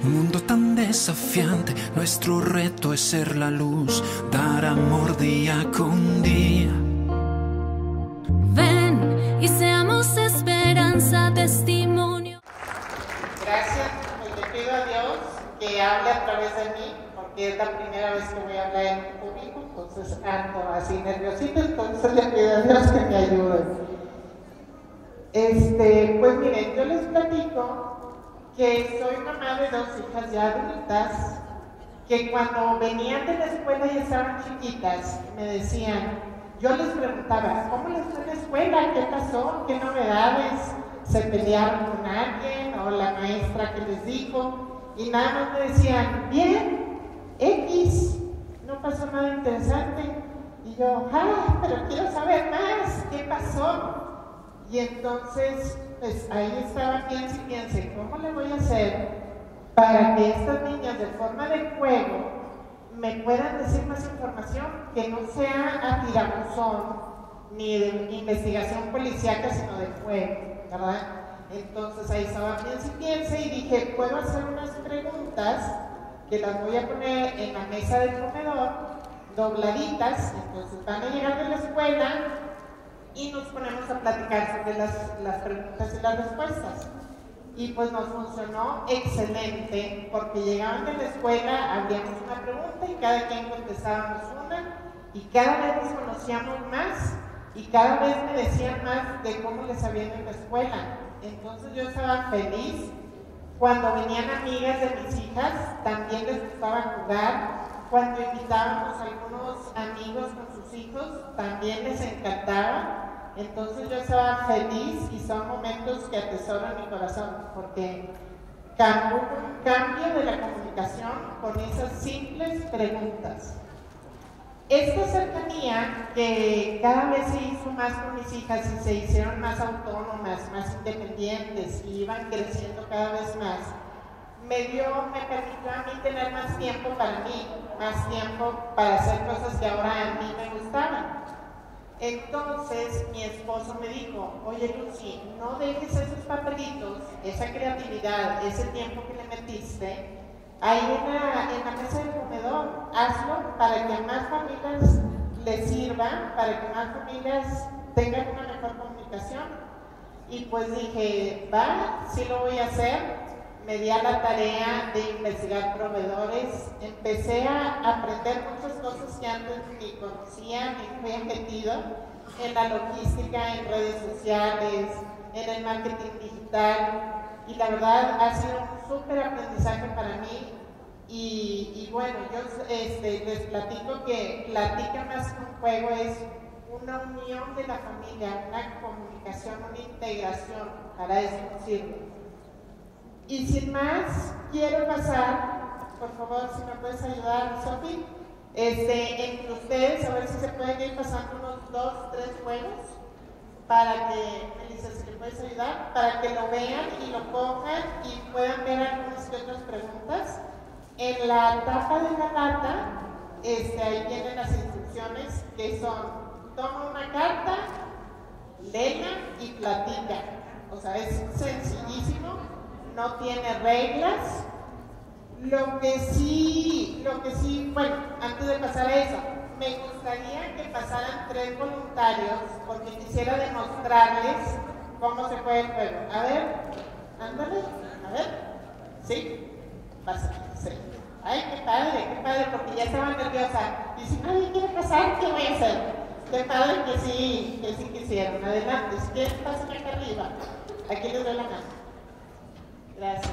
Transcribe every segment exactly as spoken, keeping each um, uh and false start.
Un mundo tan desafiante, nuestro reto es ser la luz, dar amor día con día. Ven y seamos esperanza, testimonio. Gracias, pues le pido a Dios que hable a través de mí, porque es la primera vez que voy a hablar en público, entonces ando así nerviosita, entonces le pido a Dios que me ayude. Este, pues miren, yo les platico que soy mamá de dos hijas ya adultas, que cuando venían de la escuela y estaban chiquitas, me decían, yo les preguntaba, ¿cómo les fue en la escuela? ¿Qué pasó? ¿Qué novedades? ¿Se pelearon con alguien? ¿O la maestra que les dijo? Y nada más me decían, bien, X, no pasó nada interesante. Y yo, ¡ay, pero quiero saber más! ¿Qué pasó? Y entonces, pues ahí estaba, piense y piense, ¿cómo le voy a hacer para que estas niñas de forma de juego me puedan decir más información que no sea a tirabuzón ni de investigación policíaca, sino de juego, ¿verdad? Entonces ahí estaba, piense y piense y dije, puedo hacer unas preguntas que las voy a poner en la mesa del comedor, dobladitas, entonces van a llegar de la escuela y nos ponemos a platicar sobre las, las preguntas y las respuestas. Y pues nos funcionó excelente, porque llegaban de la escuela, abríamos una pregunta y cada quien contestábamos una, y cada vez nos conocíamos más, y cada vez me decían más de cómo les había ido en la escuela. Entonces yo estaba feliz. Cuando venían amigas de mis hijas, también les gustaba jugar. Cuando invitábamos a algunos amigos con sus hijos, también les encantaba. Entonces yo estaba feliz y son momentos que atesoro en mi corazón, porque hubo un cambio de la comunicación con esas simples preguntas. Esta cercanía que cada vez se hizo más con mis hijas y se hicieron más autónomas, más independientes y iban creciendo cada vez más, me dio, me permitió a mí tener más tiempo para mí, más tiempo para hacer cosas que ahora a mí me gustaban. Entonces mi esposo me dijo, oye Lucy, no dejes esos papelitos, esa creatividad, ese tiempo que le metiste, ahí en la, en la mesa del comedor, hazlo para que a más familias les sirva, para que más familias tengan una mejor comunicación. Y pues dije, va, sí lo voy a hacer. Me di a la tarea de investigar proveedores, empecé a aprender muchas cosas que antes ni conocía, ni fui metido en la logística, en redes sociales, en el marketing digital, y la verdad ha sido un súper aprendizaje para mí. Y, y bueno, yo este, les platico que Platica Más que un Juego es una unión de la familia, una comunicación, una integración, para eso nos sirve. Y sin más, quiero pasar, por favor, si me puedes ayudar, Sofi, este, entre ustedes, a ver si se pueden ir pasando unos dos, tres juegos, para que, Melissa, si me puedes ayudar, para que lo vean y lo cojan y puedan ver algunas que otras preguntas. En la tapa de la lata, este, ahí vienen las instrucciones que son, toma una carta, léela y platica. O sea, es sencillísimo. No tiene reglas. Lo que sí, lo que sí, bueno, antes de pasar a eso, me gustaría que pasaran tres voluntarios, porque quisiera demostrarles cómo se juega el juego. A ver, ándale, a ver, ¿sí? Pasa, sí. Ay, qué padre, qué padre, porque ya estaba nerviosa. Y si nadie quiere pasar, ¿qué voy a hacer? Qué padre que sí, que sí quisieron. Adelante, si quieren, pasen acá arriba. Aquí les doy la mano. Gracias.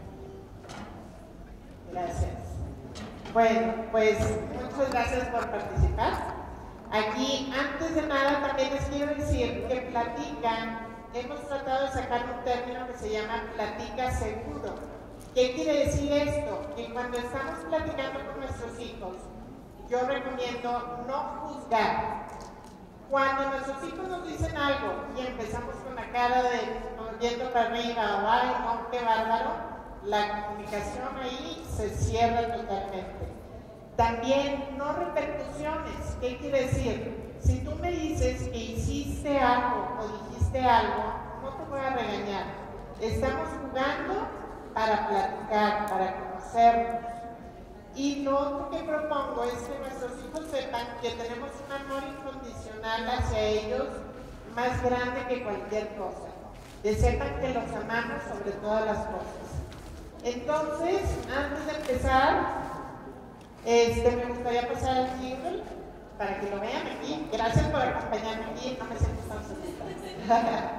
Gracias. Bueno, pues muchas gracias por participar. Aquí, antes de nada, también les quiero decir que Platica, hemos tratado de sacar un término que se llama Platica Seguro. ¿Qué quiere decir esto? Que cuando estamos platicando con nuestros hijos, yo recomiendo no juzgar. Cuando nuestros hijos nos dicen algo y empezamos con la cara de yendo para arriba o ay, no, qué bárbaro, la comunicación ahí se cierra totalmente. También no repercusiones. ¿Qué quiere decir? Si tú me dices que hiciste algo o dijiste algo, no te voy a regañar. Estamos jugando para platicar, para conocernos. Y lo otro que propongo es que nuestros hijos sepan que tenemos un amor incondicional hacia ellos más grande que cualquier cosa. Que sepan que los amamos sobre todas las cosas. Entonces, antes de empezar, este, me gustaría pasar al jingle para que lo vean aquí. Gracias por acompañarme aquí, no me siento tan solita.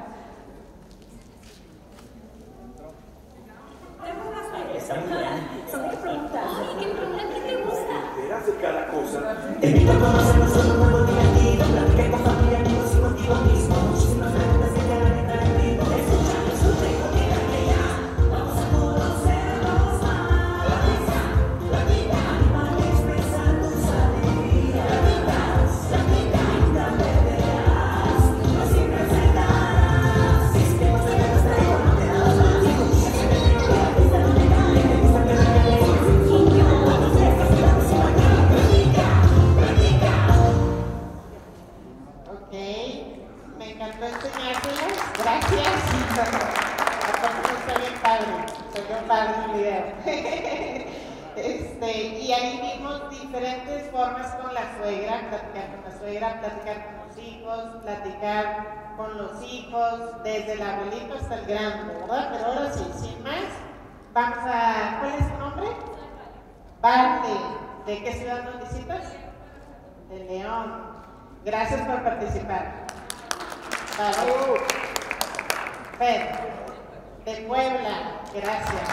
¿Son qué preguntas? Ay, ¿qué pregunta? ¿Qué te gusta? ¿Enteras de cada cosa? Te invito a conocernos todo un mundo divertido. Platicar con familia, amigos y contigo mismo. Muchísimas preguntas que te harán entrar en ritmo. Escucha, disfruta y comienza que ya. Vamos a conocernos más. Platica, platica. Anima a expresar tus alegrías. Platicas, platica. Nunca perderás. No siempre acertarás. Sistemas de reglas traigo, no te das más. Ok, me encantó enseñárselos, gracias. Aparte está bien padre, soy yo padre en el video. Este, y ahí vimos diferentes formas con la suegra, platicar con la suegra, platicar con los hijos, platicar con los hijos, desde el abuelito hasta el grande, ¿verdad? Pero ahora sí, sin más, vamos a... ¿Cuál es tu nombre? Barney. ¿De qué ciudad nos visitas? De León. Gracias por participar. Vale. Fer, de Puebla, gracias.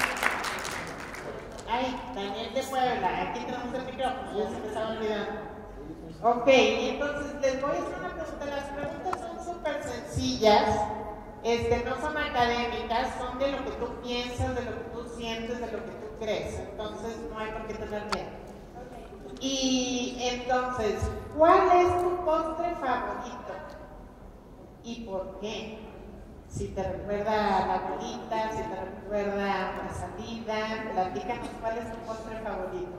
Ay, Daniel de Puebla, aquí tenemos el micrófono, ya se me estaba olvidando. Ok, entonces les voy a hacer una pregunta. Las preguntas son súper sencillas, este, no son académicas, son de lo que tú piensas, de lo que tú sientes, de lo que tú crees. Entonces no hay por qué tener miedo. Y entonces, ¿cuál es tu postre favorito? ¿Y por qué? Si te recuerda a la abuelita, si te recuerda a una salida, platícanos cuál es tu postre favorito.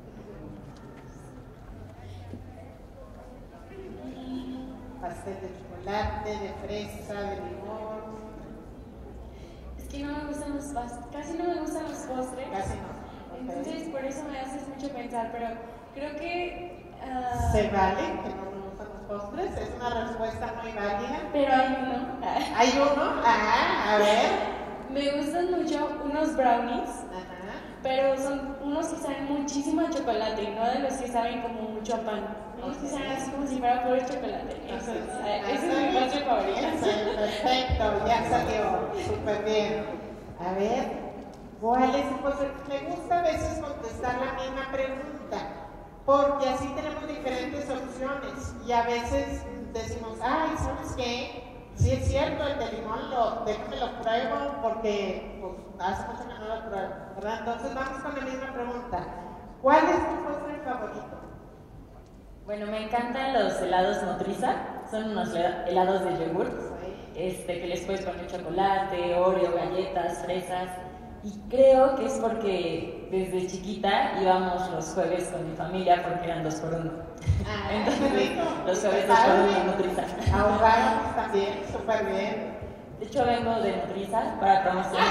Pastel de chocolate, de fresa, de limón. Es que no me gustan los pas- casi no me gustan los postres. Casi no. Okay. Entonces, por eso me haces mucho pensar, pero creo que... Uh, ¿Se vale que no me gustan los postres? Es una respuesta muy válida. Pero hay uno. ¿Hay uno? Ah, a ver. Me gustan mucho unos brownies, Ajá. pero son unos que saben muchísimo a chocolate, y no de los que saben como mucho a pan. Unos que saben así como si fuera puro chocolate. Ese es, eh, ese es mi postre favorito. Perfecto, ya salió. Súper bien. A ver, ¿cuál es tu postre? Me gusta a veces contestar la misma pregunta, porque así tenemos diferentes opciones y a veces decimos, ay, ¿sabes qué? Sí es cierto, el de limón, lo, déjame lo pruebo porque pues, hace mucho que no lo pruebo, ¿verdad? Entonces vamos con la misma pregunta. ¿Cuál es tu postre favorito? Bueno, me encantan los helados Nutriza, son unos helados de yogur, este, que les puedes poner chocolate, Oreo, galletas, fresas. Y creo que es porque desde chiquita íbamos los jueves con mi familia porque eran dos por uno. Ah, entonces, los jueves dos por uno Nutriza. Ahorramos también, súper bien. De hecho, vengo de Nutriza para promocionar.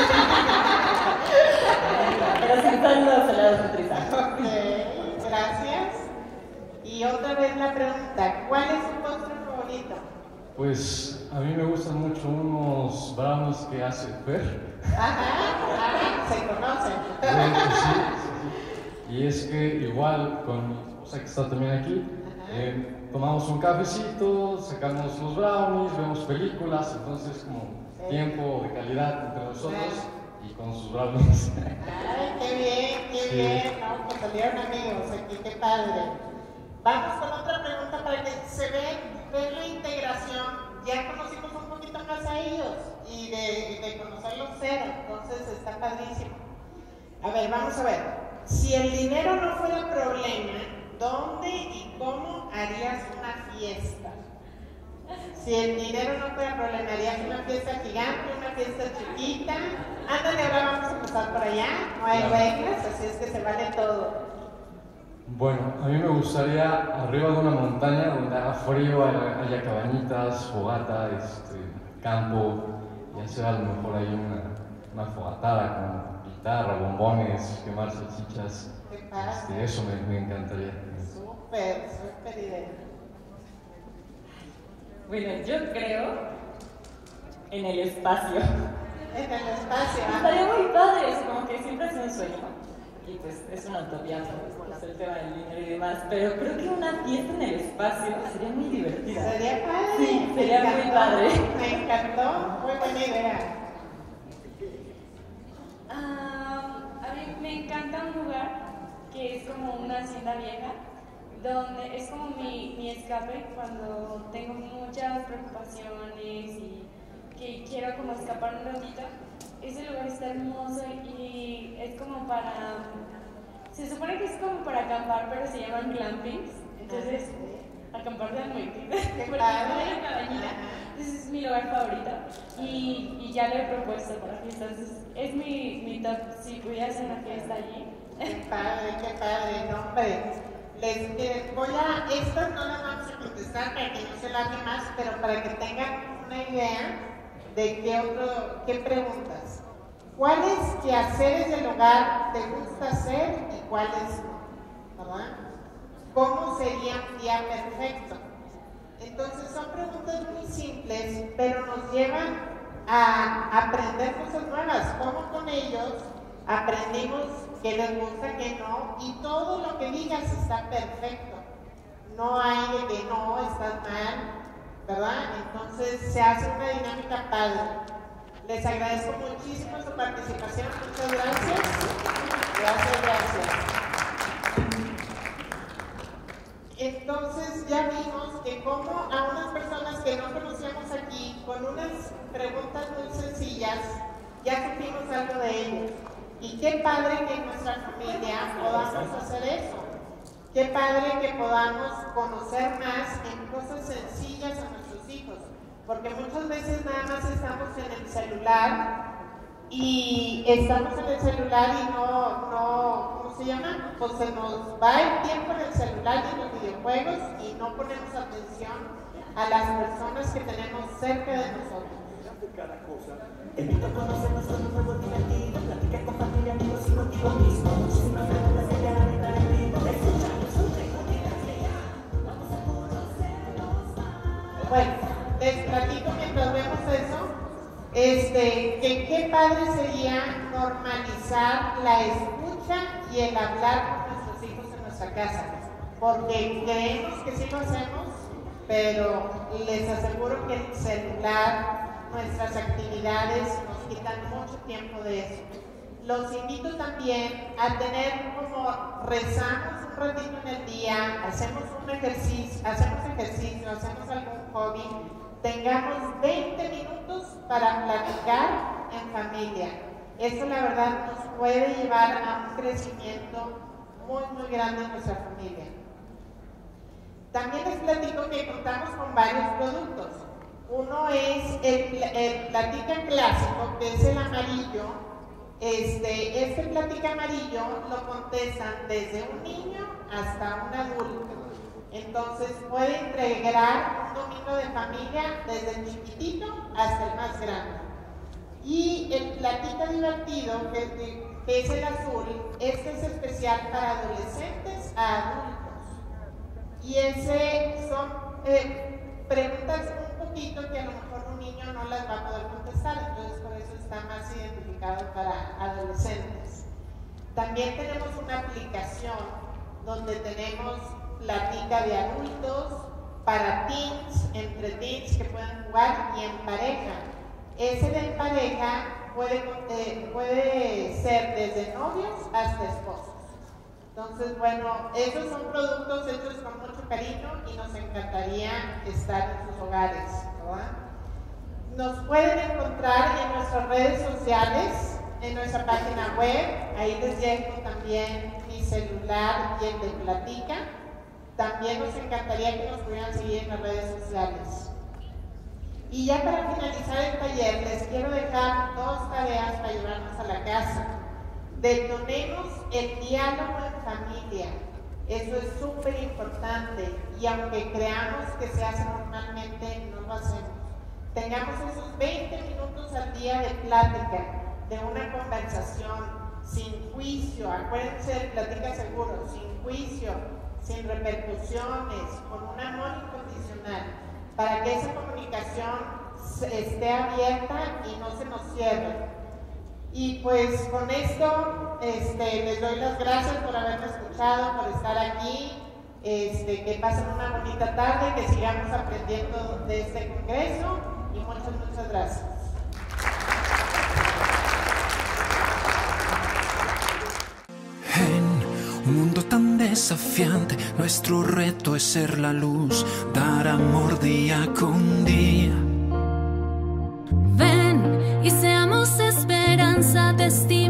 Pero sí son los helados Nutriza. Ok, gracias. Y otra vez la pregunta, ¿cuál es tu postre favorito? Pues a mí me gustan mucho unos brownies que hace Fer. Ajá, ajá, se conocen. Bueno, pues sí, sí, sí. Y es que igual con mi esposa que está también aquí, eh, tomamos un cafecito, sacamos los brownies, vemos películas, entonces como sí. Tiempo de calidad entre nosotros y con sus brownies. Ay, qué bien, qué Sí. bien, no, pues salieron amigos aquí, qué padre. Vamos con otra pregunta para que se vean, vean la integración. Ya conocimos un poquito más a ellos y de, de conocerlos cero, entonces está padrísimo. A ver, vamos a ver. Si el dinero no fuera problema, ¿dónde y cómo harías una fiesta? Si el dinero no fuera problema, ¿harías una fiesta gigante, una fiesta chiquita? Ándale, ahora vamos a empezar por allá, no hay reglas, así es que se vale todo. Bueno, a mí me gustaría arriba de una montaña donde haga frío, haya, haya cabañitas, fogata, este, campo, ya sea a lo mejor hay una una fogatada con guitarra, bombones, quemar salchichas. Qué padre. Este, eso me, me encantaría. Súper, súper idea. Bueno, yo creo en el espacio. En el espacio. ¿Ah? Estaría muy padre, es como que siempre es un sueño. Y pues es una utopía, ¿no? Es el tema del dinero y demás. Pero creo que una fiesta en el espacio sería muy divertida. Sería padre. Sí, sería Me muy encantó, padre. Me encantó, muy buena idea. Ah, a mí me encanta un lugar que es como una hacienda vieja, donde es como mi, mi escape cuando tengo muchas preocupaciones y que quiero como escapar un ratito. Ese lugar está hermoso y es como para, se supone que es como para acampar, pero se llaman glampings, entonces acampar de noche, porque no hay una cabañita. Entonces es mi lugar favorito y, y ya lo he propuesto para fiestas. Entonces, es mi, mi top si pudiera hacer una fiesta allí. Qué padre, qué padre, no, hombre. Les, miren, voy a, esto no lo vamos a contestar para que no se largue más, pero para que tengan una idea de qué otro, qué preguntas. ¿Cuáles quehaceres del hogar te gusta hacer y cuáles no? ¿Verdad? ¿Cómo sería un día perfecto? Entonces son preguntas muy simples, pero nos llevan a aprender cosas nuevas. ¿Cómo con ellos aprendimos qué les gusta, qué no? Y todo lo que digas está perfecto. No hay de que no, estás mal, ¿verdad? Entonces se hace una dinámica padre. Les agradezco muchísimo su participación. Muchas gracias. Gracias, gracias. Entonces ya vimos que como a unas personas que no conocíamos aquí, con unas preguntas muy sencillas, ya supimos algo de ellos. Y qué padre que en nuestra familia podamos hacer eso. Qué padre que podamos conocer más en cosas sencillas a nuestros hijos. Porque muchas veces nada más estamos en el celular y estamos en el celular y no, no, ¿cómo se llama? Pues se nos va el tiempo en el celular y en los videojuegos y no ponemos atención a las personas que tenemos cerca de nosotros. Cada cosa. Te invito a conocernos con un nuevo divertido. Platica con familia, amigos y contigo mismo. Muchísimas preguntas que quedan en el ritmo. Escuchamos un ritmo que ya. Vamos a conocernos más. Bueno, les platico mientras vemos eso, este, que qué padre sería normalizar la escucha y el hablar con nuestros hijos en nuestra casa, porque creemos que sí lo hacemos, pero les aseguro que el celular, nuestras actividades nos quitan mucho tiempo de eso. Los invito también a tener como rezamos un ratito en el día, hacemos un ejercicio, hacemos ejercicio, hacemos algún hobby, tengamos veinte minutos para platicar en familia. Eso la verdad nos puede llevar a un crecimiento muy muy grande en nuestra familia. También les platico que contamos con varios productos. Uno es el, el Platica Clásico, que es el amarillo. Este, este Platica Amarillo lo contestan desde un niño hasta un adulto. Entonces puede integrar un domingo de familia desde el chiquitito hasta el más grande. Y el Platica Divertido, que es, de, que es el azul, este es especial para adolescentes a adultos. Y ese son eh, preguntas un poquito que a lo mejor un niño no las va a poder contestar, entonces por eso está más identificado para adolescentes. También tenemos una aplicación donde tenemos Platica de adultos, para teens, entre teens que puedan jugar y en pareja. Ese de pareja puede, eh, puede ser desde novios hasta esposos. Entonces, bueno, esos son productos hechos con mucho cariño y nos encantaría estar en sus hogares, ¿verdad? Nos pueden encontrar en nuestras redes sociales, en nuestra página web, ahí les dejo también mi celular y el de Platica. También nos encantaría que nos pudieran seguir en las redes sociales. Y ya para finalizar el taller, les quiero dejar dos tareas para llevarnos a la casa. Detonemos el diálogo en familia. Eso es súper importante y aunque creamos que se hace normalmente, no lo hacemos. Tengamos esos veinte minutos al día de plática de una conversación sin juicio, acuérdense, platica seguro, sin juicio, sin repercusiones, con un amor incondicional, para que esa comunicación esté abierta y no se nos cierre. Y pues con esto este, les doy las gracias por haberme escuchado, por estar aquí, este, que pasen una bonita tarde, que sigamos aprendiendo de este congreso y muchas, muchas gracias. En un mundo tan desafiante, nuestro reto es ser la luz, dar amor día con día. Ven y seamos esperanza, destino.